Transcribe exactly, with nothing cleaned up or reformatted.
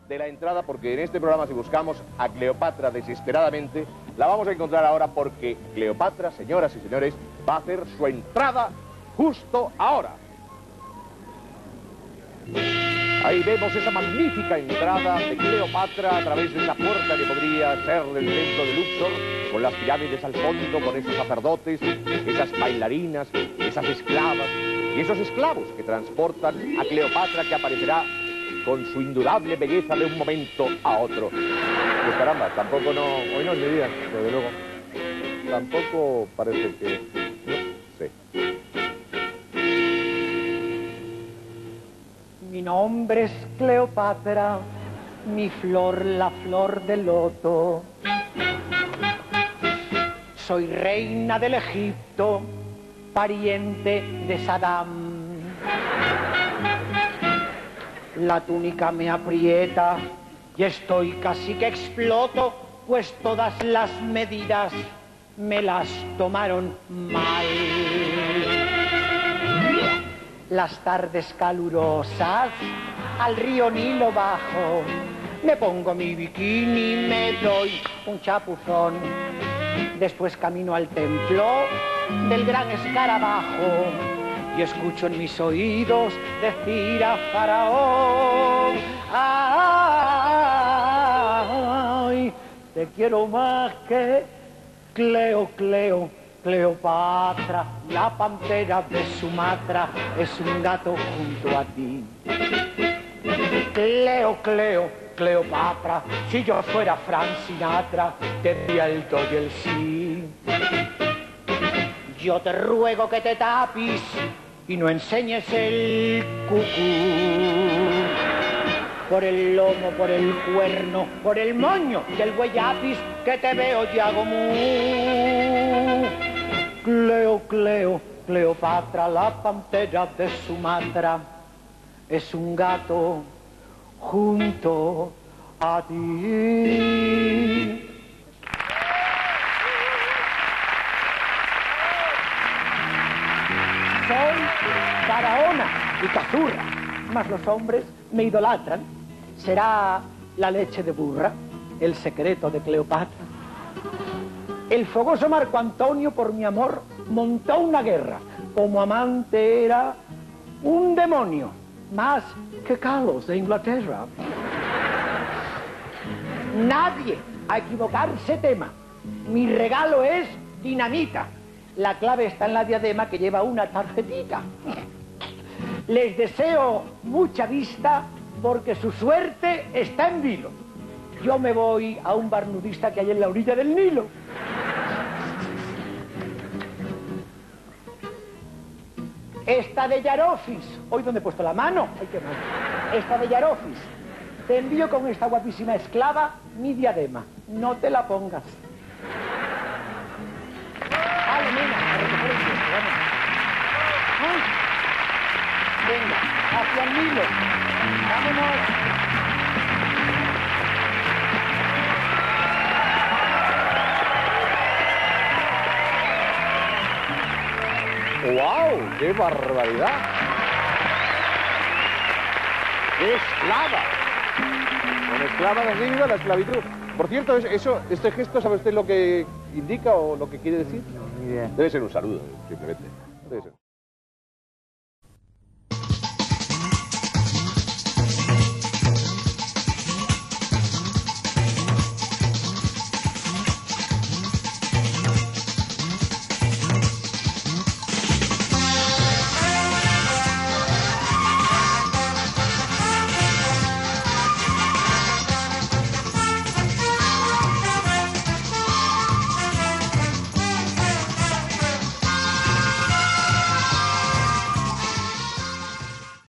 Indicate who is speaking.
Speaker 1: de la entrada, porque en este programa, si buscamos a Cleopatra desesperadamente, la vamos a encontrar ahora, porque Cleopatra, señoras y señores, va a hacer su entrada justo ahora. Ahí vemos esa magnífica entrada de Cleopatra a través de esa puerta que podría ser del templo de Luxor, con las pirámides al fondo, con esos sacerdotes, esas bailarinas, esas esclavas y esos esclavos que transportan a Cleopatra, que aparecerá con su indudable belleza de un momento a otro. Pues caramba, tampoco no... Hoy no es mi día, desde luego. Tampoco parece que... No sé.
Speaker 2: Mi nombre es Cleopatra, mi flor la flor del loto. Soy reina del Egipto, pariente de Saddam. La túnica me aprieta y estoy casi que exploto, pues todas las medidas me las tomaron mal. Las tardes calurosas, al río Nilo bajo, me pongo mi bikini, me doy un chapuzón. Después camino al templo del gran escarabajo y escucho en mis oídos decir a Faraón: ¡ay, te quiero más que Cleo, Cleo! Cleopatra, la pantera de Sumatra, es un gato junto a ti. Cleo, Cleo, Cleopatra, si yo fuera Frank Sinatra, te diría el do y el sí. Yo te ruego que te tapis y no enseñes el cucú. Por el lomo, por el cuerno, por el moño del güeyapis, que te veo y hago mu. Cleo, Cleo, Cleopatra, la pantera de Sumatra, es un gato junto a ti. Soy faraona y cazurra, mas los hombres me idolatran. ¿Será la leche de burra el secreto de Cleopatra? El fogoso Marco Antonio, por mi amor, montó una guerra. Como amante era un demonio, más que Carlos de Inglaterra. Nadie a equivocarse tema. Mi regalo es dinamita. La clave está en la diadema, que lleva una tarjetita. Les deseo mucha vista, porque su suerte está en vilo. Yo me voy a un bar nudista que hay en la orilla del Nilo. Esta de Yarofis, hoy donde he puesto la mano, ay, qué mal. Esta de Yarofis, te envío con esta guapísima esclava mi diadema, no te la pongas. Ay, nena, a recoger el tiempo, vamos. Ay. Venga, hacia el Nilo, vámonos.
Speaker 1: ¡Wow! ¡Qué barbaridad! ¡Qué esclava! Una esclava desligada la esclavitud. Por cierto, eso, este gesto, ¿sabe usted lo que indica o lo que quiere decir?
Speaker 3: No, ni idea.
Speaker 1: Debe ser un saludo, simplemente. Debe ser.